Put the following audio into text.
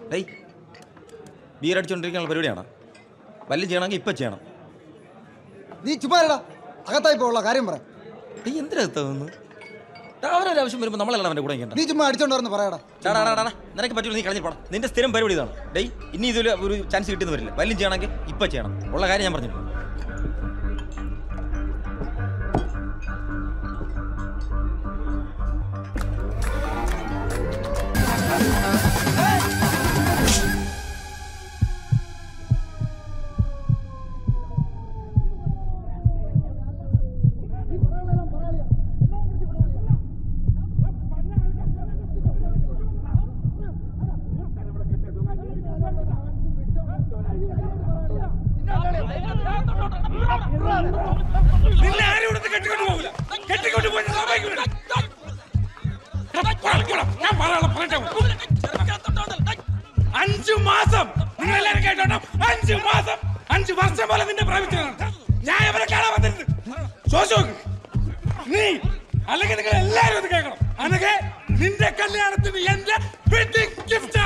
ഡേയ് beer അടിച്ചുകൊണ്ടിരിക്കാനുള്ള പരിപാടിയാണ്. വല്ലതും ചെയ്യണമെങ്കിൽ ഇപ്പം ചെയ്യണം. നീ ചുമ്മാരടാ, അകത്തായി പോയുള്ള കാര്യം പറ. നീ എന്തിനകത്താവുന്നു? അവരൊരാവശ്യം വരുമ്പോൾ നമ്മളല്ല അവൻ്റെ കൂടെ ഇരിക്കണ്ട. നീ ചുമ്മാ അടിച്ചോണ്ടായിരുന്നു പറയാടാ. നിനക്ക് പറ്റൂല, നീ കളഞ്ഞു പോടാ. നിന്റെ സ്ഥിരം പരിപാടി ഇതാണ്. ഡേയ് ഇനി ഇതിൽ ഒരു ചാൻസ് കിട്ടുന്ന വരില്ല. വല്ലതും ചെയ്യണമെങ്കിൽ ഇപ്പം ചെയ്യണം. ഉള്ള കാര്യം ഞാൻ പറഞ്ഞിട്ടുണ്ട്. നിന്റെ കല്യാണത്തിന് എന്റെ ഗിഫ്റ്റ്